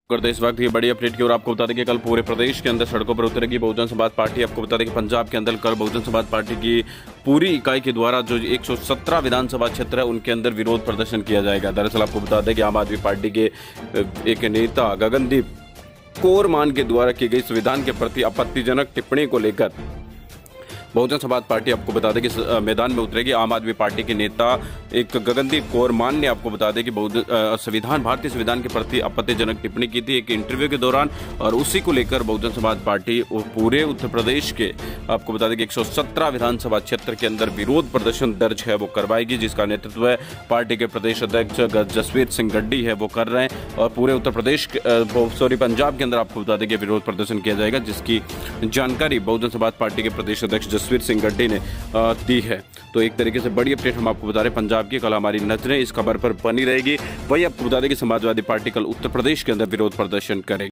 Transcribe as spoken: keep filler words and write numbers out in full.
करते इस वक्त ये बड़ी अपडेट की और आपको बता दें कि कल पूरे प्रदेश के अंदर सड़कों पर उतरेगी बहुजन समाज पार्टी। आपको बता दें कि पंजाब के अंदर कल बहुजन समाज पार्टी की पूरी इकाई के द्वारा जो एक सौ सत्रह विधानसभा क्षेत्र है उनके अंदर विरोध प्रदर्शन किया जाएगा। दरअसल आपको बता दें कि आम आदमी पार्टी के एक नेता गगनदीप कौर मान के द्वारा की गई संविधान के प्रति आपत्तिजनक टिप्पणी को लेकर बहुजन समाज पार्टी आपको बता दें कि मैदान में उतरेगी। आम आदमी पार्टी के नेता एक गगनदीप कौर मान ने आपको बता दें कि संविधान भारतीय संविधान के प्रति आपत्तिजनक टिप्पणी की थी एक इंटरव्यू के दौरान, और उसी को लेकर बहुजन समाज पार्टी पूरे उत्तर प्रदेश के आपको बता दें कि एक सौ सत्रह विधानसभा क्षेत्र के अंदर विरोध प्रदर्शन दर्ज है वो करवाएगी, जिसका नेतृत्व है पार्टी के प्रदेश अध्यक्ष जसवीर सिंह गड्डी है वो कर रहे हैं। और पूरे उत्तर प्रदेश सॉरी पंजाब के अंदर आपको बता दें कि विरोध प्रदर्शन किया जाएगा, जिसकी जानकारी बहुजन समाज पार्टी के प्रदेश अध्यक्ष जसवीर सिंह गड्डी ने दी है। तो एक तरीके से बड़ी अपडेट हम आपको बता रहे हैं पंजाब की। कल हमारी नजरें इस खबर पर बनी रहेगी। वही आपको बता दें कि समाजवादी पार्टी कल उत्तर प्रदेश के अंदर विरोध प्रदर्शन करेगी।